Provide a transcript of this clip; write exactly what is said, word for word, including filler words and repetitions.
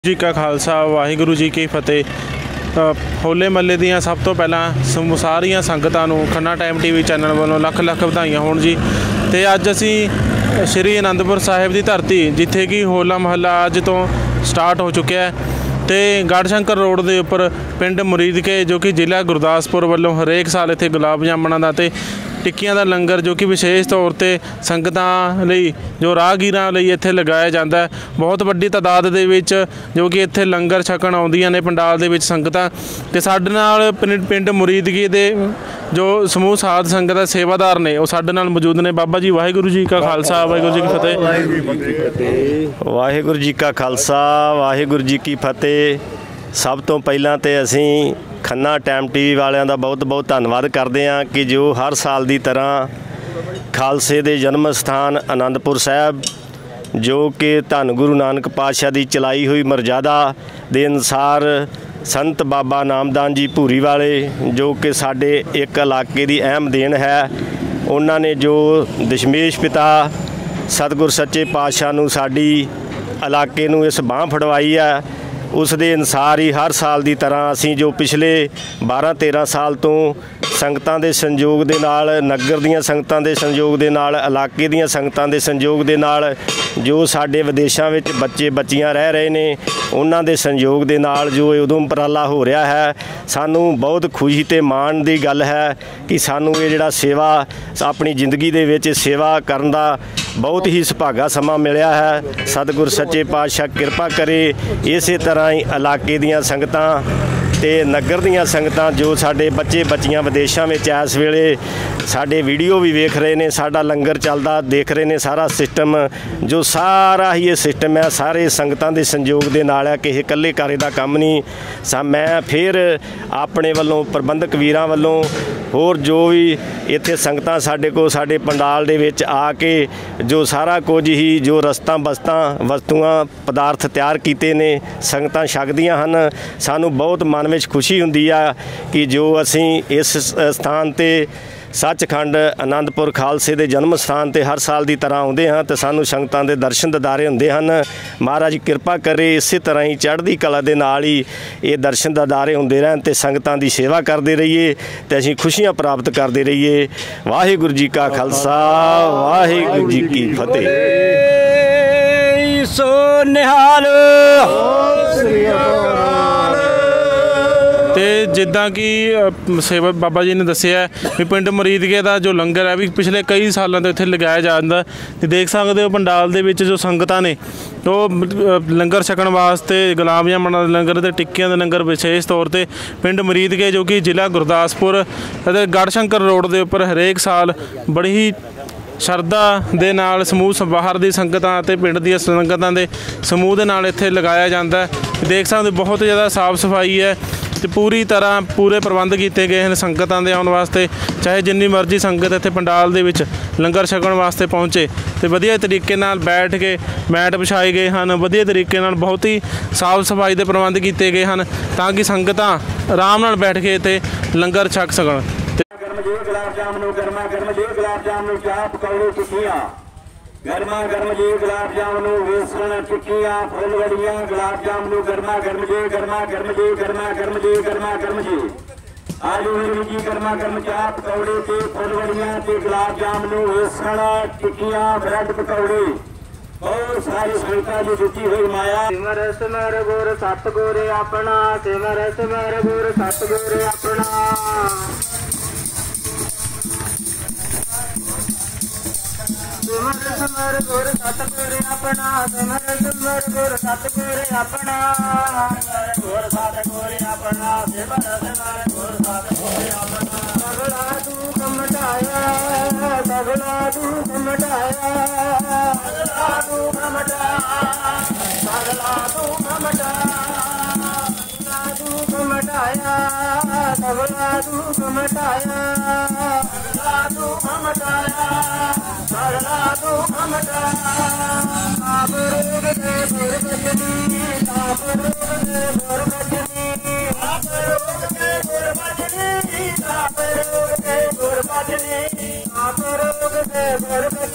जी का खालसा वाहिगुरू जी की फतेह। होले महल्ले ਦੀਆਂ ਸਭ ਤੋਂ ਪਹਿਲਾਂ ਸਾਰੀਆਂ ਸੰਗਤਾਂ ਨੂੰ ਖੰਨਾ ਟਾਈਮ ਟੀਵੀ ਚੈਨਲ ਵੱਲੋਂ ਲੱਖ ਲੱਖ ਵਧਾਈਆਂ ਹੋਣ ਜੀ। ਤੇ ਅੱਜ ਅਸੀਂ ਸ਼੍ਰੀ ਅਨੰਦਪੁਰ ਸਾਹਿਬ ਦੀ ਧਰਤੀ ਜਿੱਥੇ ਕਿ ਹੋਲਾ ਮਹੱਲਾ ਅੱਜ ਤੋਂ ਸਟਾਰਟ ਹੋ ਚੁੱਕਿਆ ਹੈ ਤੇ ਗੜਸ਼ੰਕਰ ਰੋਡ ਦੇ ਉੱਪਰ ਪਿੰਡ ਮੁਰੀਦਕੇ ਜੋ ਕਿ ਜ਼ਿਲ੍ਹਾ ਗੁਰਦਾਸਪੁਰ ਵੱਲੋਂ ਹਰੇਕ ਸਾਲ ਇੱਥੇ ਗੁਲਾਬ ਜਾਮਣਾਂ ਦਾ ਤੇ टिक्कियां का लंगर जो कि विशेष तौर पर संगतां लई जो राहगीरां लई इत्थे लगाया जाता है। बहुत वड्डी तादाद दे विच जो कि इत्थे लंगर छकण आउंदियां ने पंडाल दे विच संगतां ते साडे नाल पिंड पिंड मुरीदगी दे जो समूह साध संगत सेवादार ने वो साडे नाल मौजूद ने। बाबा जी वाहिगुरू जी का खालसा वाहिगुरू जी की फतेह। वाहिगुरू जी का खालसा वाहिगुरू जी की फतेह। सब तो पहलां ते असीं खन्ना टाइम टीवी वालियां दा बहुत बहुत धन्नवाद करते हैं कि जो हर साल की तरह खालसे दे जन्म स्थान आनंदपुर साहब जो कि धन गुरु नानक पातशाह की चलाई हुई मर्यादा के अनुसार संत बाबा नामदान जी भूरी वाले जो कि साडे एक इलाके की अहम देन है, उन्होंने जो दशमेश पिता सतगुर सच्चे पातशाह नूं साडी इलाके नूं इस बांह फड़वाई है, उस दे अनुसार ही हर साल की तरह असीं जो पिछले बारह तेरह साल तो संगतां दे संयोग दे नाल नगर दीयां संगतां दे संयोग दे नाल इलाके दीयां संगतां दे संयोग दे नाल जो साडे विदेशों में बच्चे बच्चियां रह रहे ने उन्हां दे संयोग दे नाल जो उदों उपराला हो रहा है, सानू बहुत खुशी ते माण दी गल है कि सानू ये जिहड़ा सेवा अपनी जिंदगी दे विच सेवा करन दा बहुत ही सुभागा समा मिलिया है। सतगुर सच्चे पातशाह किरपा करे इस तरह ही इलाके दीयां संगतां ते नगर दीयां संगतां जो साडे बच्चे बच्चियां विदेशों में इस वेले साडे वीडियो भी वेख रहे ने, साडा लंगर चलदा देख रहे ने, सारा सिस्टम जो सारा ही ये सिस्टम है सारे संगतां दे संयोग दे नाल है कि इकल्ले कारे दा काम नहीं। सा मैं फिर अपने वल्लों प्रबंधक वीरां वल्लों होर जो भी इत्थे संगतां साडे को साडे पंडाल दे विच आके जो सारा कुछ ही जो रस्तां बस्तां वस्तुआं पदार्थ तैयार कीते ने संगतां छकदियां हन, सानू बहुत मन में खुशी हुंदी आ कि जो असीं इस स्थान ते सचखंड आनंदपुर खालसे के जन्म स्थान पर हर साल की तरह आते हैं तो सानू संगतां दे दर्शन दीदारे होंदे हन। महाराज कृपा करे इस तरह ही चढ़ती कला के नाल ही ये दर्शन दीदारे होंदे रहन ते संगतां दी सेवा करते रहिए तो असीं खुशियां प्राप्त करते रहिए। वाहिगुरू जी का खालसा वाहिगुरू जी की फतेह। सो निहाल ਤੇ ਜਿੱਦਾਂ ਕਿ ਸੇਵਾ ਬਾਬਾ ਜੀ ਨੇ ਦੱਸਿਆ ਵੀ ਪਿੰਡ ਮੁਰੀਦਕੇ ਦਾ ਜੋ ਲੰਗਰ ਹੈ ਵੀ ਪਿਛਲੇ ਕਈ ਸਾਲਾਂ ਤੋਂ ਇੱਥੇ ਲਗਾਇਆ ਜਾਂਦਾ ਤੇ ਦੇਖ ਸਕਦੇ ਹੋ ਪੰਡਾਲ ਦੇ ਵਿੱਚ ਜੋ ਸੰਗਤਾਂ ਨੇ ਉਹ ਲੰਗਰ ਛਕਣ ਵਾਸਤੇ ਗੁਲਾਬ ਜਾਮਣਾਂ ਦੇ ਲੰਗਰ ਤੇ ਟਿੱਕੀਆਂ ਦੇ ਲੰਗਰ ਵਿਸ਼ੇਸ਼ ਤੌਰ ਤੇ ਪਿੰਡ ਮੁਰੀਦਕੇ ਜੋ ਕਿ ਜ਼ਿਲ੍ਹਾ ਗੁਰਦਾਸਪੁਰ ਅਤੇ ਗੜਸ਼ੰਕਰ ਰੋਡ ਦੇ ਉੱਪਰ ਹਰੇਕ ਸਾਲ ਬੜੀ ਹੀ ਸ਼ਰਧਾ ਦੇ ਨਾਲ ਸਮੂਹ ਬਾਹਰ ਦੀ ਸੰਗਤਾਂ ਅਤੇ ਪਿੰਡ ਦੀਆਂ ਸੰਗਤਾਂ ਦੇ ਸਮੂਹ ਦੇ ਨਾਲ ਇੱਥੇ ਲਗਾਇਆ ਜਾਂਦਾ। ਦੇਖ ਸਕਦੇ ਬਹੁਤ ਜ਼ਿਆਦਾ ਸਾਫ਼ ਸਫਾਈ ਹੈ ਤੇ ਪੂਰੀ ਤਰ੍ਹਾਂ ਪੂਰੇ ਪ੍ਰਬੰਧ ਕੀਤੇ ਗਏ ਹਨ ਸੰਗਤਾਂ ਦੇ ਆਉਣ ਵਾਸਤੇ, ਚਾਹੇ ਜਿੰਨੀ ਮਰਜ਼ੀ ਸੰਗਤ ਇੱਥੇ ਪੰਡਾਲ ਦੇ ਵਿੱਚ ਲੰਗਰ ਛਕਣ ਵਾਸਤੇ ਪਹੁੰਚੇ ਤੇ ਵਧੀਆ ਤਰੀਕੇ ਨਾਲ ਬੈਠ ਕੇ ਮੈਟ ਵਿਛਾਏ ਗਏ ਹਨ, ਵਧੀਆ ਤਰੀਕੇ ਨਾਲ ਬਹੁਤ ਹੀ ਸਾਫ਼ ਸਫਾਈ ਦੇ ਪ੍ਰਬੰਧ ਕੀਤੇ ਗਏ ਹਨ ਤਾਂ ਕਿ ਸੰਗਤਾਂ ਆਰਾਮ ਨਾਲ ਬੈਠ ਕੇ ਇੱਥੇ ਲੰਗਰ ਛਕ ਸਕਣ। गुलाब जामुन गर्मा गर्म जी गुलाब जामुन चाह पकौड़े टिक्कियां गर्मा गर्म जी गुलाब जामुन बेसन टिक्कियां फुलवड़ियां गुलाब जामुन गर्मा गर्म जी गर्मा गर्म जी गर्मा गर्म जी गर्मा गर्म जी आलू जी गर्मा गर्म चाह पकौड़े ते फुलवड़ियां ते गुलाब जामुन बेसन टिक्कियां ब्रेड पकौड़े बहुत सारी संगतां की जुटी हुई माया। सिमर सिमर गुर सतगुर अपना सिमर सिमर गुर सतगुर अपना सिमर सिमर गुर सतगुर अपना सिमर सिमर गुर सतगुर अपना गुर सतगुर अपना सिमर सिमर गुर सतगुर अपना सगला दुख मिटाया सगला दुख मिटाया सगला दुख मिटाया सगला दुख मिटाया दुख मिटाया सगला दुख मिटाया सगला दुख मिटाया सगला दुख मिटाया आप रोग दे गुरबचनी आप रोग दे गुरबचनी आप रोग दे गुरबचनी आप रोग दे गुरबचनी आप रोग दे गुरबचनी।